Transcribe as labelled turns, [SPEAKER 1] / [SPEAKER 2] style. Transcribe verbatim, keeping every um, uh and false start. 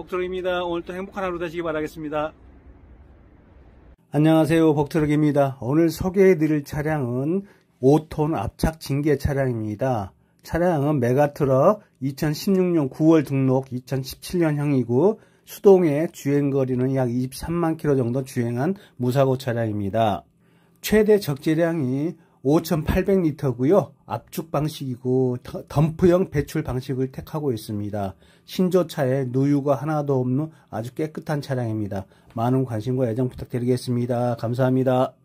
[SPEAKER 1] 복트럭입니다. 오늘도 행복한 하루 되시기 바라겠습니다. 안녕하세요, 복트럭입니다. 오늘 소개해 드릴 차량은 오 톤 압착 징계 차량입니다. 차량은 메가트럭 이천십육 년 구월 등록 이천십칠 년형이고 수동의 주행거리는 약 이십삼만 킬로미터 정도 주행한 무사고 차량입니다. 최대 적재량이 오천팔백 리터고요. 압축 방식이고 덤프형 배출 방식을 택하고 있습니다. 신조차에 누유가 하나도 없는 아주 깨끗한 차량입니다. 많은 관심과 애정 부탁드리겠습니다. 감사합니다.